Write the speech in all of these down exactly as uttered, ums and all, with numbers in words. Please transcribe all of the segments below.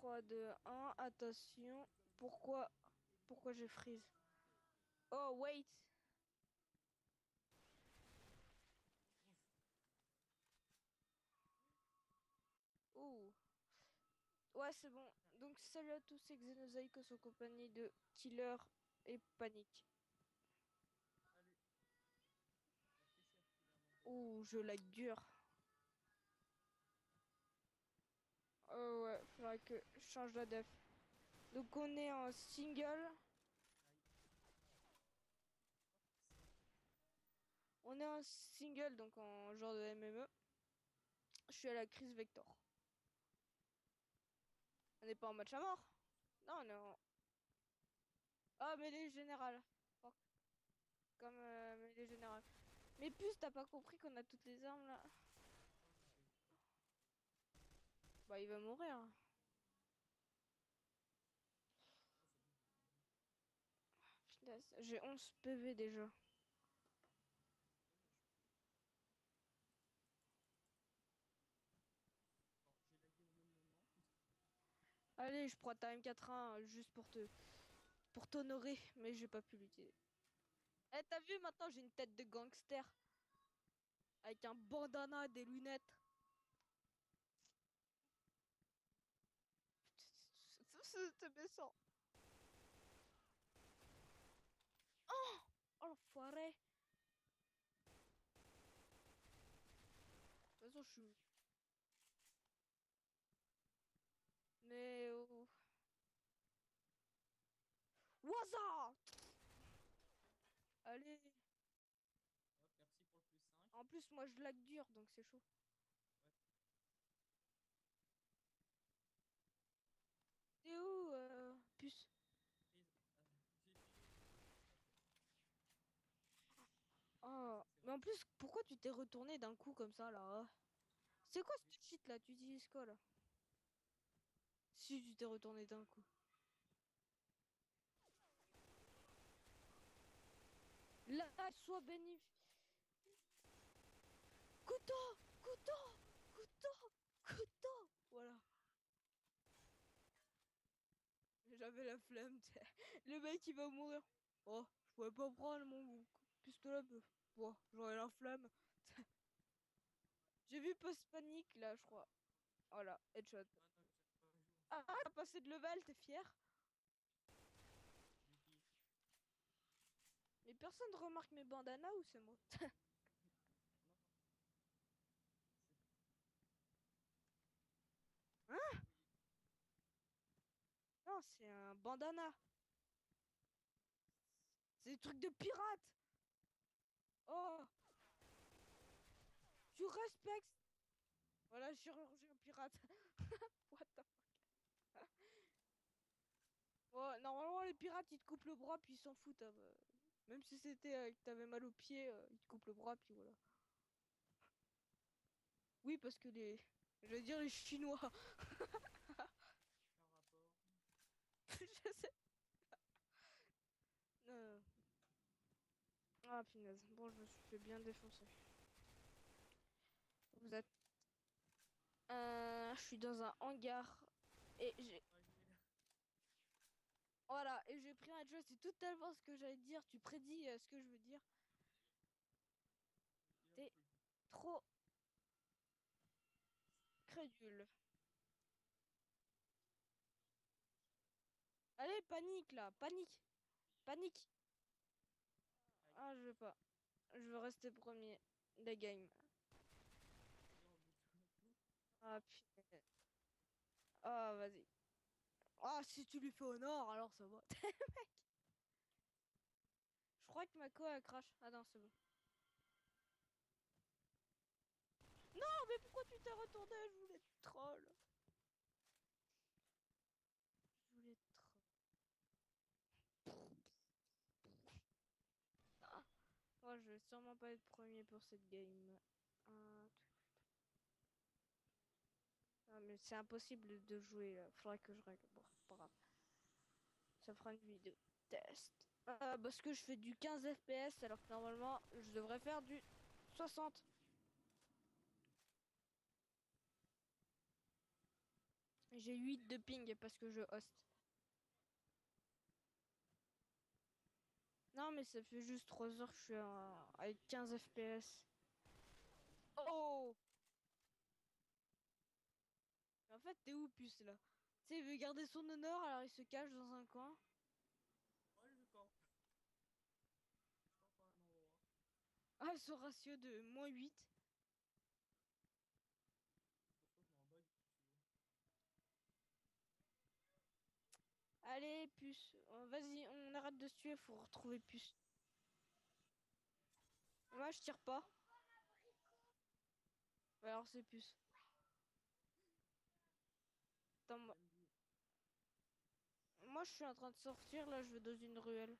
trois, deux, un, attention. Pourquoi, pourquoi j'ai freeze? Oh, wait. Oh. Ouais, c'est bon. Donc, salut à tous, c'est Xenosaikos en compagnie de Killer et Panic. Salut. Ça fait plaisir, Killer Montaigne. Oh, je lag dur. Oh ouais, faudrait que je change la def. Donc, on est en single. Aïe. On est en single, donc en genre de M M E. Je suis à la crise Vector. On n'est pas en match à mort. Non, on est en... Ah, mêlée générale. Fuck. Comme euh, mêlée générale. Mais plus, t'as pas compris qu'on a toutes les armes là? Non, j'ai pas eu. Bah, il va mourir. Oh, c'est bon, j'ai fini. Punaise, j'ai onze P V déjà. Dommage. Bon, j'ai lagué au même moment. Allez, je prends ta M quatre-vingts juste pour te pour t'honorer, mais j'ai pas pu l'utiliser. Eh, t'as vu maintenant, j'ai une tête de gangster avec un bandana, des lunettes. C'est baissant. Oh l'enfoiré. De toute façon, je suis. Mais oh. Waza! Allez. Hop, merci pour le plus cinq. En plus, moi, je lag dur, donc c'est chaud. Ouais, T'es où, euh, puce? prise. Euh, j'ai filé. Ok. Ah, Oh. ça c'est Mais en vraiment. plus, pourquoi tu t'es retourné d'un coup comme ça là? C'est quoi Oui. ce cheat là? Tu utilises quoi là? Si tu t'es retourné d'un coup. Là, sois bénéfique. Couteau! Couteau! Couteau! Couteau! Voilà. J'avais la flemme, t'sais. Le mec il va mourir. Oh, je pouvais pas prendre mon pistolet. mais- Bon, j'aurais la flemme. J'ai vu post-panique là, je crois. Voilà, headshot. Maintenant que j'arrive pas à jouer en Ah, solo. t'as passé de level, t'es fier? Du qui? Mais personne remarque mes bandanas ou c'est moi? Non, non. C'est Hein? oui. Non, c'est un bandana. C'est des trucs de pirate. Oh, tu respectes. Voilà, chirurgien pirate. What the fuck? Oh, normalement, les pirates, ils te coupent le bras, puis ils s'en foutent, hein, bah. Même si c'était euh, que t'avais mal au pied, euh, ils te coupent le bras, puis voilà. Oui, parce que les... Je veux dire les Chinois. Quel rapport? Je sais. Non. Ah, punaise. Bon, je me suis fait bien défoncer. Vous êtes... Euh, je suis dans un hangar. Et j'ai... Ah, il est là. Voilà, et j'ai pris un jeu, c'est tout tellement ce que j'allais dire. Tu prédis euh, ce que je veux dire. Et hop, T'es je joue. trop crédule. Allez, panique, là. Panique. Panique. Aïe. Ah, je veux pas. Je veux rester premier des games. Non, mais tout. Ah, putain. Ah, vas-y. Ah, si tu lui fais honneur, alors ça va. Je crois que ma co a crash. Ah non, c'est bon. Non, mais pourquoi tu t'es retourné? Je voulais te troll. Je voulais te troll. Ah. Oh, je vais sûrement pas être premier pour cette game. Ah, t- ah, mais c'est impossible de jouer là. Faudrait que je règle. Bon, pas grave. Ça fera une vidéo test. Euh, parce que je fais du quinze F P S alors que normalement je devrais faire du soixante. J'ai huit de ping parce que je host. Non, mais ça fait juste trois heures que je suis à- avec quinze F P S. Oh! En fait, t'es où, puce, là? Tu sais, il veut garder son honneur, alors il se cache dans un coin. Ouais, je campe. Je campe à un endroit. Ah, ce ratio de moins huit. Pourtant, je m'en bats, tu vois. Allez, puce. Euh, Vas-y, on arrête de se tuer, faut retrouver puce. Moi, je tire pas. Ouais, alors c'est puce. Attends, moi, J'aime bien. moi, je suis en train de sortir, là, je vais dans une ruelle.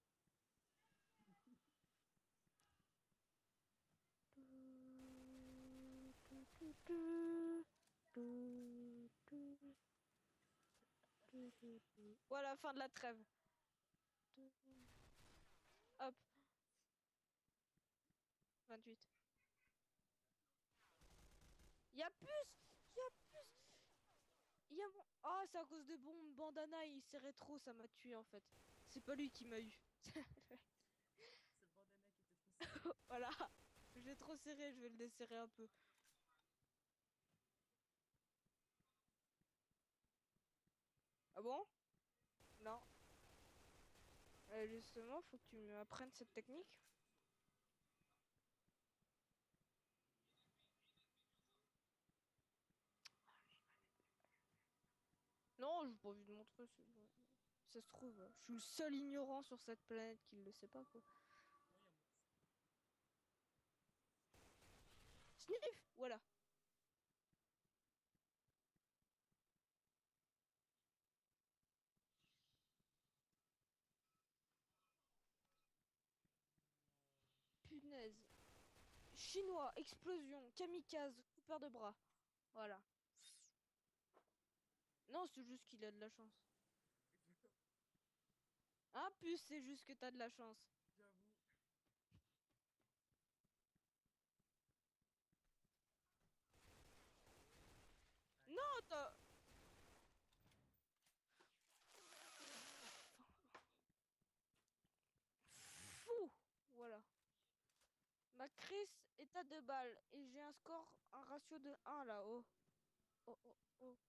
Voilà, fin de la trêve. Hop, vingt-huit. Y'a plus! Y'a plus! Y'a mon... Ah, c'est à cause de bon bandana, il serrait trop, ça m'a tué en fait. C'est pas lui qui m'a eu. C'est le bandana qui était trop serré. Voilà, je l'ai trop serré, je vais le desserrer un peu. Ah bon? Non. Euh, justement, faut que tu m'apprennes cette technique. Non, j'ai pas envie de montrer. c'est bon. Ça se trouve, je suis le seul ignorant sur cette planète qui le sait pas quoi. Moi, il y a mon. Sniff! Voilà. Punaise. Chinois, explosion, kamikaze, coupeur de bras. Voilà. Non, c'est juste qu'il a de la chance. Un plus, c'est juste que t'as de la chance. J'avoue. Non, t'as... Fou! Voilà. Ma crise est à deux balles et j'ai un score, un ratio de un là-haut. Oh, oh, oh.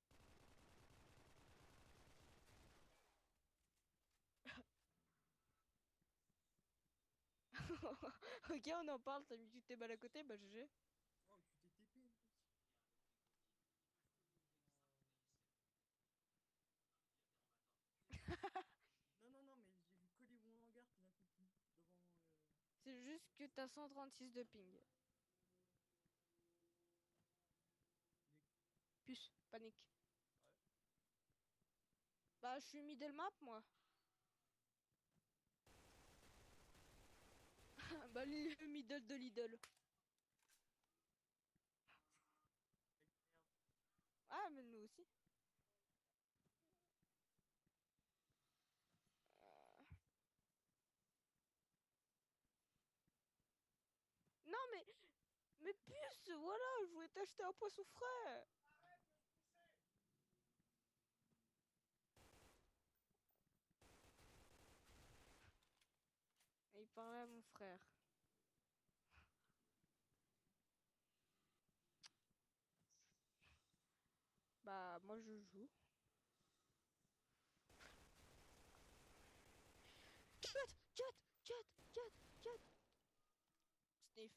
Ok, on en parle, t'as mis toutes tes balles à côté, bah G G. Oh, tu t'es T P en plus. Non, non, non, mais j'ai vu coller mon hangar tout d'un coup devant. euh, C'est juste que t'as cent trente-six de ping. les- Puce, panique. Ouais. Bah, je suis middle map, moi. Bah, le middle de Lidl. Avec merde. Ah, mais nous aussi. Euh, Non, mais... Mais puce, voilà, je voulais t'acheter un poisson frais. Et il parlait à mon frère. Bah, moi, je joue. Cut, cut, cut, cut, cut. Sniff.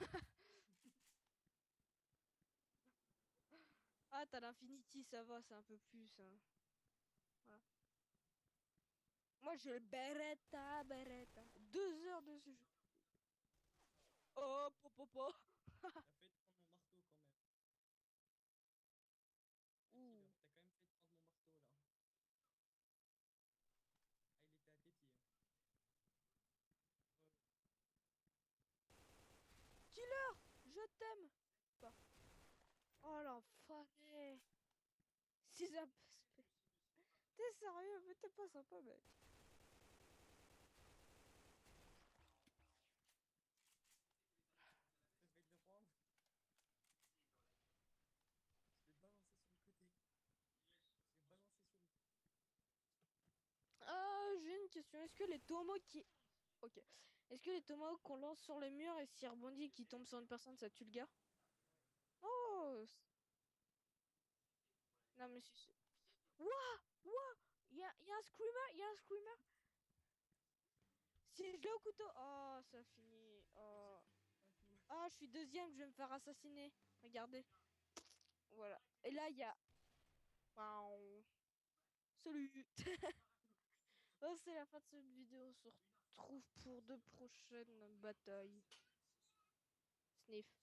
Ah, t'as l'infinity, ça va, c'est un peu plus. Hein. Voilà. Moi, j'ai le Beretta, Beretta. Deux heures de ce jeu. Oh, popopo. T'as fait de prendre mon marteau quand même. Le Ouh. killer. T'as quand même fait de prendre mon marteau là. Ah, il était à tes pieds. Ouais. Killer, je t'aime. Pas. Oh, l'enfoiré. Si ça peut se faire. T'es sérieux, mais t'es pas sympa, mec. Ça fait de le rendre. Je vais te balancer sur le côté. question. Est-ce que les tomahawks qui... Ok. Est-ce que les tomahawks qu'on lance sur les murs et s'il rebondit et qu'il tombe sur une personne, ça tue le gars? Oh! c- Non mais si... c'est- Wouah! Wouah! Il y a, y a un screamer! Il y a un screamer! Si je l'ai au couteau! Oh, ça finit. Oh. Ok. Ah, je suis deuxième, je vais me faire assassiner. Regardez. Voilà. Et là, il y a... Waouh. Salut! Oh, c'est la fin de cette vidéo. On se retrouve pour de prochaines batailles. Sniff.